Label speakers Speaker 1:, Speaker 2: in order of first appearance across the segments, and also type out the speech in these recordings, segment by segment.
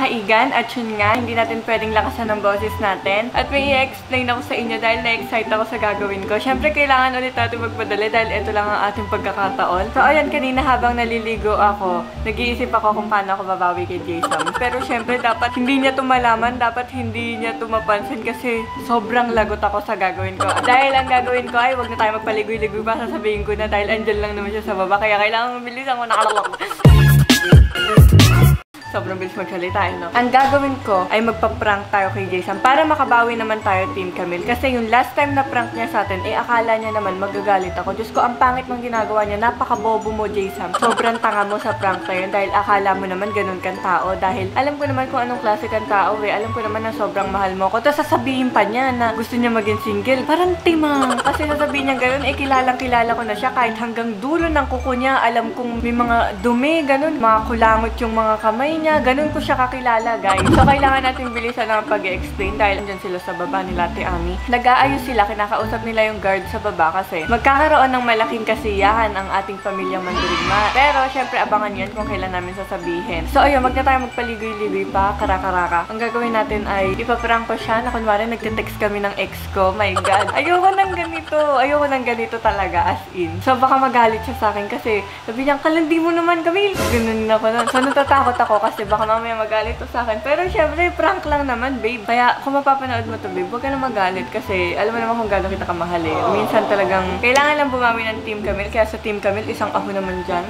Speaker 1: kaigan, at yun nga, hindi natin pwedeng lakasan ng boses natin. At may i-explain ako sa inyo dahil na-excite ako sa gagawin ko. Siyempre, kailangan ulit natin magpadali dahil ito lang ang ating pagkakataon. So, ayan, kanina habang naliligo ako, nag-iisip ako kung paano ako babawi kay Jason. Pero siyempre, dapat hindi niya tumalaman, dapat hindi niya tumapansin kasi sobrang lagot ako sa gagawin ko. Dahil ang gagawin ko ay wag na tayo magpaligoy-ligoy pa, sasabihin ko na dahil andyan lang naman siya sa baba. Kaya kailangan mabilis ako nakalawak. Sobrang bilis magsalita, no? Ang gagawin ko ay magpa-prank tayo kay Jason para makabawi naman tayo, Team Camille. Kasi yung last time na prank niya sa atin, akala niya naman magagalit ako. Diyos ko, ang pangit ng ginagawa niya. Napaka-bobo mo, Jason. Sobrang tanga mo sa prank na yun dahil akala mo naman ganun kang tao. Dahil alam ko naman kung anong klase kang tao, eh. Alam ko naman na sobrang mahal mo ko. Tapos sasabihin pa niya na gusto niya maging single. Parang timang. Kasi sasabihin niya ganun, kilalang-kilala ko na siya. Kahit hanggang dulo ng kuko niya, alam kong may mga dumi, ganun. Mga kulangot yung mga kamay niya. Ganun ko siya kakilala, guys. So, kailangan natin bilisan ang pag-explain dahil andyan sila sa baba ni Ate Ami. Nag-aayos sila, kinakausap nila yung guard sa baba kasi magkakaroon ng malaking kasiyahan ang ating pamilyang Mandurigma. Pero, syempre, abangan yan kung kailan namin sasabihin. So, ayun, wag na tayo magpaligoy-ligoy pa, karaka-raka. Ang gagawin natin ay ipaprank ko siya na kunwari nagte-text kami ng ex ko. My God. Ayoko nang ganito. Ayoko nang ganito talaga, as in. So, baka magalit siya sa akin kasi sabi niya, kalandi mo naman kami. Ganun ako nun. So, natatakot ako kasi baka mamaya magalit to sa akin. Pero syempre, prank lang naman, babe. Kaya kung mapapanood mo to, babe, huwag ka na magalit kasi alam mo naman kung gano'n kita kamahal eh. Minsan talagang kailangan lang bumawi ng Team Camille. Kaya sa Team Camille, isang ako naman dyan.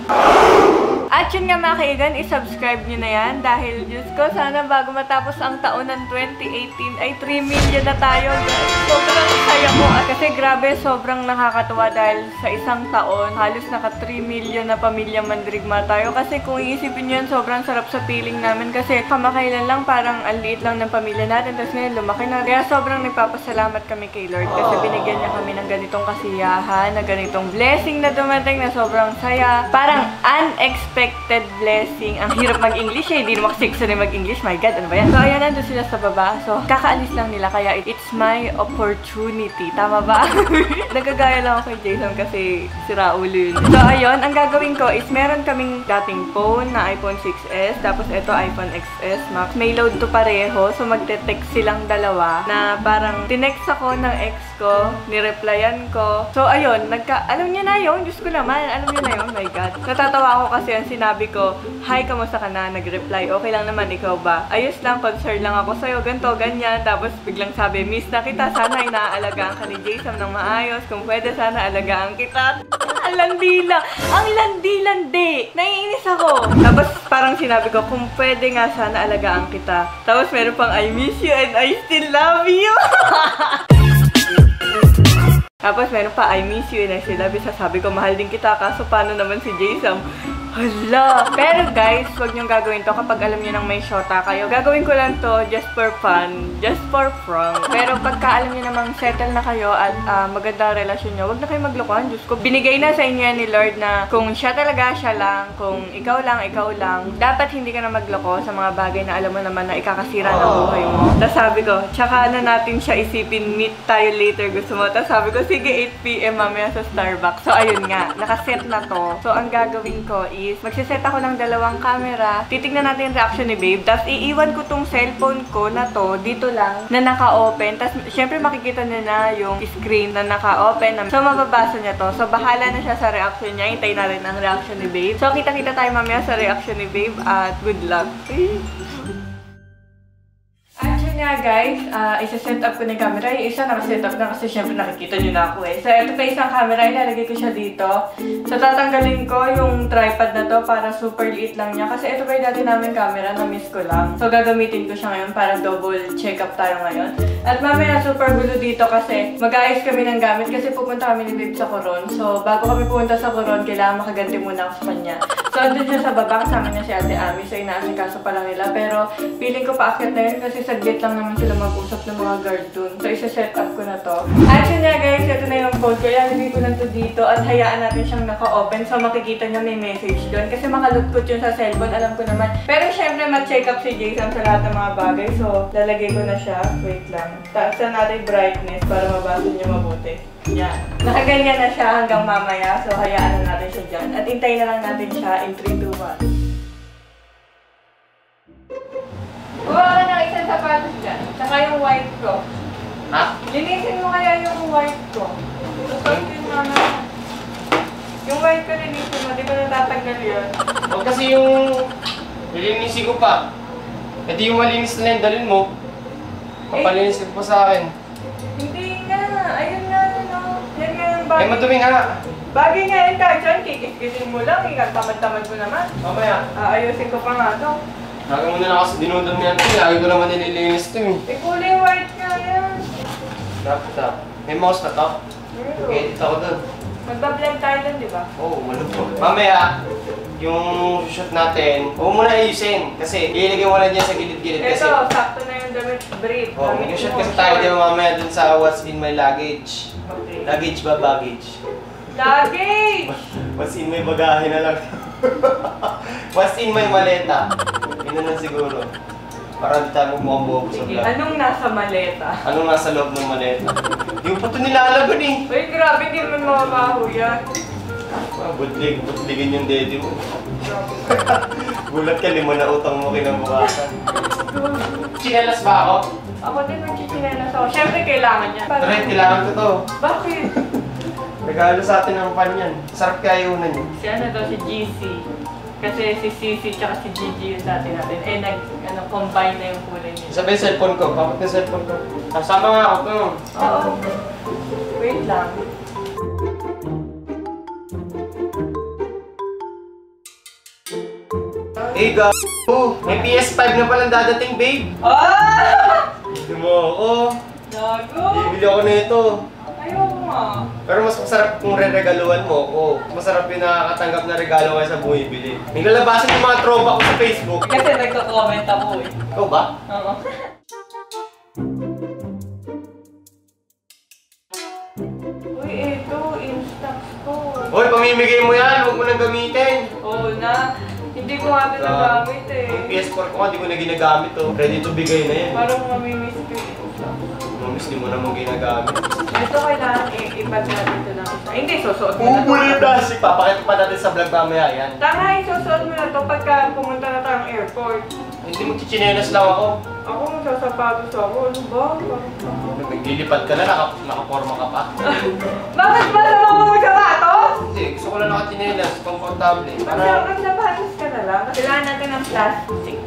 Speaker 1: At yun nga mga kaigan, i-subscribe nyo na yan dahil Diyos ko, sana bago matapos ang taon ng 2018 ay 3 million na tayo, guys. Sobrang saya ko. Kasi grabe, sobrang nakakatuwa dahil sa isang taon, halos naka 3 million na pamilya Mandurigma tayo. Kasi kung iisipin nyo yan, sobrang sarap sa feeling namin kasi kamakailan lang parang ang liit lang ng pamilya natin tapos ngayon lumaki na. Kaya sobrang nagpapasalamat kami kay Lord kasi binigyan niya kami ng ganitong kasiyahan, na ganitong blessing na dumating na sobrang saya. Parang unexpected blessing. Ang hirap mag-English eh. Hindi naman kasi gusto na mag-English. My God, ano ba yan? So ayan, nandun sila sa baba. So kakaalis lang nila kaya it's my opportunity. Tama ba? Nagagaya lang ako kay Jason kasi sira ulo yun. So ayun, ang gagawin ko is meron kaming dating phone na iPhone 6s. Tapos ito iPhone XS Max. May load to pareho. So magte-text silang dalawa na parang tinext ako ng ex ko, nireplyan ko. So ayun, alam niya na yun. Diyos ko naman, alam niya na yun. My God. Natatawa ako kasi ang sinabi ko, hi, kamusta ka na? Nag-reply, okay lang naman, ikaw ba? Ayos lang, concern lang ako sa'yo, ganito, ganyan. Tapos biglang sabi, miss na kita. Sana inaalagaan ka ni Jason ng maayos. Kung pwede, sana alagaan kita. Ang landila! Ang landi-landi! Naiinis ako! Tapos parang sinabi ko, kung pwede nga sana alagaan kita. Tapos meron pang, I miss you and I still love you! Tapos meron pa, I miss you and I still love you. Sasabi ko, mahal din kita. Kaso paano naman si Jason? Hala! Pero guys, huwag niyong gagawin to kapag alam niyo nang may shota kayo. Gagawin ko lang to just for fun, just for prank. Pero pagka alam niyo namang settle na kayo at maganda relasyon niyo, huwag na kayo maglokohan. Diyos ko, binigay na sa inyo yan ni Lord na kung siya talaga, siya lang. Kung ikaw lang, ikaw lang. Dapat hindi ka na magloko sa mga bagay na alam mo naman na ikakasira ng buhay mo. Tapos sabi ko, tsaka na natin siya isipin, meet tayo later, gusto mo. Tapos sabi ko, sige, 8 PM mamaya sa Starbucks. So ayun nga, nakaset na to. So ang gagawin ko is magsiset ako ng dalawang camera. Titignan natin yung reaction ni babe. Tapos iiwan ko tong cellphone ko na to dito lang na naka-open. Tapos syempre makikita niya na yung screen na naka-open. So mababasa niya to. So bahala na siya sa reaction niya. Hintayin natin ang reaction ni babe. So kita-kita tayo mamaya sa reaction ni babe at good luck. Nga guys, isa-set up ko na yung camera. Yung isa naka-set up na kasi syempre nakikita nyo na ako eh. So ito pa isang camera, ilalagay ko siya dito. So tatanggalin ko yung tripod na to para super liit lang niya. Kasi ito pa yung dati namin camera, na-miss ko lang. So gagamitin ko siya ngayon para double check-up tayo ngayon. At mamaya super gulo dito kasi mag-aayos kami ng gamit kasi pupunta kami ni babe sa Coron. So bago kami pupunta sa Coron, kailangan makaganti muna ako sa kanya. So andun siya sa baba, kasama niya si Ate Ami. So inaasikaso pa lang nila. Pero feeling ko paakyat na yun kasi saglit lang naman sila mag-usap ng mga guard dun. So, isa-set up ko na to. Actually nga guys, ito na yung phone ko. Ilalagay ko lang to dito at hayaan natin siyang naka-open. So, makikita niya may message dun. Kasi makalugkot yun sa cellphone, alam ko naman. Pero syempre, ma-check up si Jason sa lahat ng mga bagay. So, lalagay ko na siya. Wait lang. Taaksan natin brightness para mabasa niya mabuti. Yan. Nakaganyan na siya hanggang mamaya. So, hayaan na natin siya dyan. At hintayin na lang natin siya in 3, 2, 1. Kuha ka ng isang sapatos dyan. Tsaka yung white ko.
Speaker 2: Ha?
Speaker 1: Linisin mo kaya yung white ko. Susot yun naman. Yung white ko linisin mo, di ba natatanggal yun?
Speaker 2: Huwag kasi yung nilinisin ko pa. E di yung malinis na lang dalhin mo. Papalinis ko pa sa akin.
Speaker 1: Hindi nga. Ayun nga, ano. Yan nga yung bagay.
Speaker 2: Eh, madumi nga.
Speaker 1: Bagay nga yun kahit dyan, kikis-kisin mo lang. Tamad-tamad mo naman.
Speaker 2: Mamaya.
Speaker 1: Ayusin ko pa nga to.
Speaker 2: Lagi mo na lang kasi dinudum yan ito. Lagi ko naman nililinis ito eh.
Speaker 1: Eh, kulay white nga yan.
Speaker 2: Dapat ah. May mouse na to? Okay, edit ako dun.
Speaker 1: Magbablend tayo dun, di ba?
Speaker 2: Oo, malupot. Mamaya, yung shoot natin, huwag mo na ayusin. Kasi ilagay mo na dyan sa gilid-gilid kasi.
Speaker 1: Ito, sakto na yung damit. Brief.
Speaker 2: Oh, mag-shoot kasi tayo dyan mamaya dun sa what's in my luggage.
Speaker 1: Okay.
Speaker 2: Luggage ba? Baggage?
Speaker 1: Luggage!
Speaker 2: What's in my bagahe na lang. What's in my maleta? Yun na lang siguro. Para di tayo mukhang bobo sa
Speaker 1: Sige,
Speaker 2: vlog.
Speaker 1: anong nasa maleta?
Speaker 2: Anong nasa loob ng maleta? Hindi ko pa ito nilalaban eh.
Speaker 1: Uy, grabe, di naman makabaho yan.
Speaker 2: Butligin yung daddy mo. Gulat ka, 5 na utang mo kinabukasan. Chinelas ba ako?
Speaker 1: Ako din nagchichinelas ako. Siyempre, kailangan yan.
Speaker 2: Tren, kailangan ko to.
Speaker 1: Bakit?
Speaker 2: Regalo sa atin ng pan yan. Sarap kaya unan yun.
Speaker 1: Si ano daw, si GC. Kasi si Cici tsaka si Gigi yung dati natin. Eh, combine na yung kulay niya.
Speaker 2: Sabi yung cellphone ko. Bakit yung cellphone ko? Kasama nga ako to.
Speaker 1: Oo. Wait lang.
Speaker 2: Eh, gago! May PS5 na palang dadating, babe.
Speaker 1: Ah!
Speaker 2: Hindi mo ako.
Speaker 1: Gago!
Speaker 2: Bibili ako na ito.
Speaker 1: Ayoko nga.
Speaker 2: Pero mas masarap kung re-regaluhan mo ako. Masarap yung nakakatanggap na regalo kaysa bumibili. May nalabasan yung mga tropa ko sa Facebook.
Speaker 1: Kasi nagko-comment ako eh.
Speaker 2: Ikaw ba?
Speaker 1: Oo. Uy, eto, Instax ko.
Speaker 2: Hoy, pamimigay mo yan. Huwag mo nang gamitin.
Speaker 1: Oo na. Hindi ko nga ito nagamit eh.
Speaker 2: Yung PS4 ko nga, di ko na ginagamit to. Ready to bigay na yan.
Speaker 1: Parang mamimiss ko yung Instax.
Speaker 2: Mamis, di mo naman ginagamit.
Speaker 1: Ito kailangan ipag natin ito ng isa. Hindi, susuot mo na to.
Speaker 2: Bumuli yung plastic. Papakita pa natin sa vlog mamaya yan.
Speaker 1: Tama, isusuot mo na to pagka pumunta na tayong airport.
Speaker 2: Hindi mo chichinelas lang ako.
Speaker 1: Ako magsasapatos ako. Ano ba?
Speaker 2: Naglilipad ka na, nakaporma ka pa.
Speaker 1: Bakit ba naman mo magsapatos?
Speaker 2: Hindi, gusto ko lang nakachinelas. Komportable.
Speaker 1: Magsapatos ka na lang. Kailangan natin ng plastic.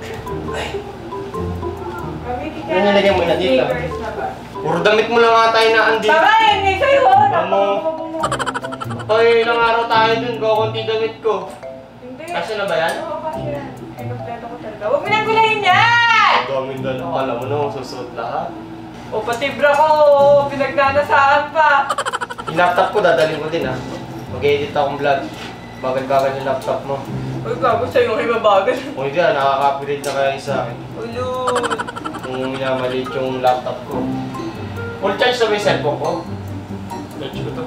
Speaker 2: Ano nilagay mo na dito?
Speaker 1: Sneakers na ba?
Speaker 2: Puro damit mo lang nga tayo na andito.
Speaker 1: Tama, hindi sa'yo!
Speaker 2: Ano? Hoy, ilang araw tayo dun. Kukunti damit ko.
Speaker 1: Hindi.
Speaker 2: Kasi na ba yan?
Speaker 1: Oo, kasi yan. Ay, kompleto ko talaga. Huwag mo nang gulayin yan!
Speaker 2: Daming dala. Alam mo na kung susuot lahat.
Speaker 1: O, pati bra ko. Pinagnanasaan pa.
Speaker 2: Yung laptop ko, dadalhin ko din ah. Mag-edit akong vlog. Bagal-bagal yung laptop mo.
Speaker 1: Uy, gago sa'yo yung ibabagal.
Speaker 2: Kung hindi ah, nakaka-upgrade na kaya sa akin.
Speaker 1: Ulun.
Speaker 2: Kung minamalit yung laptop ko. Full charge na ba yung cellphone ko? Charge ko to.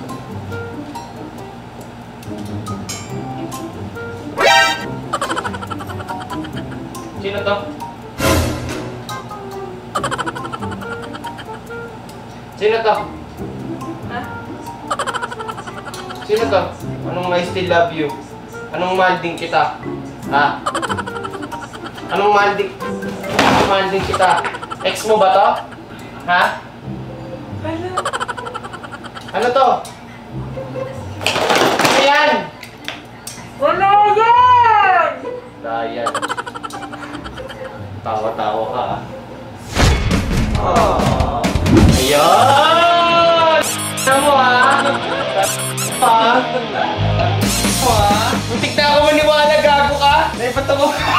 Speaker 2: Sino to? Sino to?
Speaker 1: Ha?
Speaker 2: Sino to? Anong I still love you? Anong mahal din kita? Ha? Anong mahal din kita? Ex mo ba to? Ha?
Speaker 1: Hala.
Speaker 2: Ano to? Ayan!
Speaker 1: Wala yan!
Speaker 2: Dayan. Tawa-tawa ka ah. Oh. Ayan! Ano mo ha? Ha? Muntik na ako maniwala, gago ka! Naipat ako.